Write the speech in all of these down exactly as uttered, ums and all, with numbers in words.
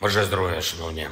Бажаю здоров'я, шановні,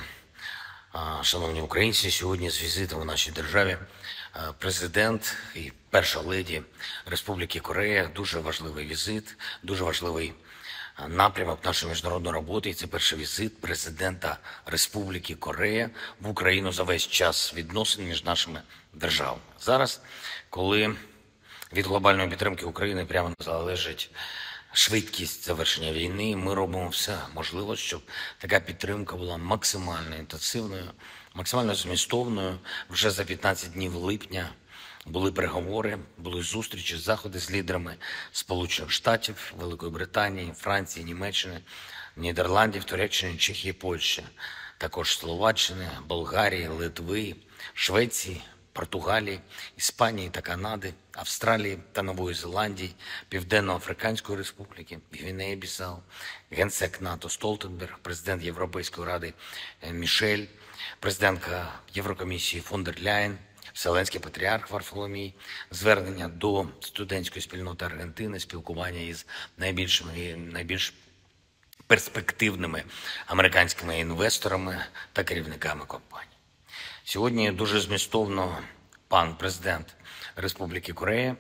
а, шановні українці. Сьогодні з візитом у нашій державі а, президент і перша леді Республіки Корея. Дуже важливий візит, дуже важливий а, напрямок нашої міжнародної роботи. І це перший візит президента Республіки Корея в Україну за весь час відносин між нашими державами. Зараз, коли від глобальної підтримки України прямо залежить швидкість завершення війни, ми робимо все можливе, щоб така підтримка була максимально інтенсивною, максимально змістовною. Вже за п'ятнадцять днів липня були переговори, були зустрічі, заходи з лідерами Сполучених Штатів, Великої Британії, Франції, Німеччини, Нідерландів, Туреччини, Чехії, Польщі, також Словаччини, Болгарії, Литви, Швеції, Португалії, Іспанії та Канади, Австралії та Нової Зеландії, Південно-Африканської Республіки, Гвінеї-Бісау, генсек НАТО Столтенберг, президент Європейської Ради Мішель, президентка Єврокомісії фон дер Ляєн, Вселенський патріарх Варфоломій, звернення до студентської спільноти Аргентини, спілкування із найбільшими і найбільш перспективними американськими інвесторами та керівниками компаній. Сьогодні дуже змістовно пан президент Республіки Корея,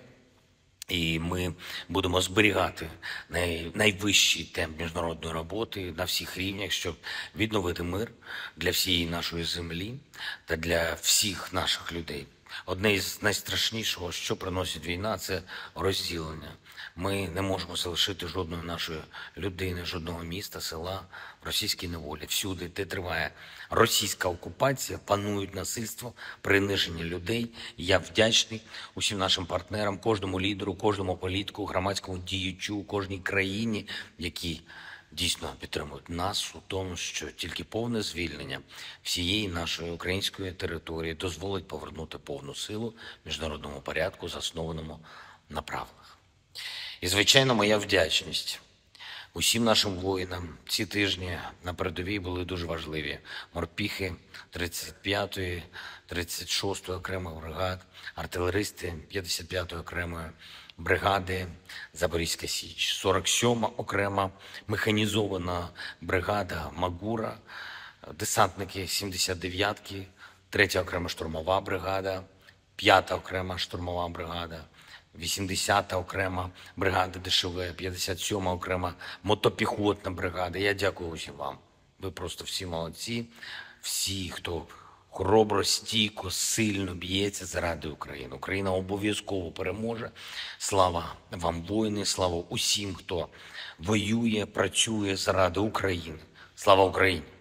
і ми будемо зберігати най, найвищий темп міжнародної роботи на всіх рівнях, щоб відновити мир для всієї нашої землі та для всіх наших людей. Одне із найстрашнішого, що приносить війна, це розділення. Ми не можемо залишити жодної нашої людини, жодного міста, села в російській неволі. Всюди, де триває російська окупація, панують насильство, приниження людей. Я вдячний усім нашим партнерам, кожному лідеру, кожному політику, громадському діячу, кожній країні, які дійсно підтримують нас у тому, що тільки повне звільнення всієї нашої української території дозволить повернути повну силу міжнародному порядку, заснованому на правилах. І, звичайно, моя вдячність усім нашим воїнам. Ці тижні на передовій були дуже важливі. Морпіхи тридцять п'ятої, тридцять шостої окремих бригад, артилеристи п'ятдесят п'ятої окремої бригади Запорізька Січ, сорок сьома окрема механізована бригада Магура, десантники сімдесят дев'ятки, третя окрема штурмова бригада, п'ята окрема штурмова бригада, вісімдесята окрема бригада ДШВ, п'ятдесят сьома окрема мотопіхотна бригада. Я дякую усім вам. Ви просто всі молодці. Всі, хто хоробро, стійко, сильно б'ється заради України. Україна обов'язково переможе. Слава вам, воїни, слава усім, хто воює, працює заради України. Слава Україні!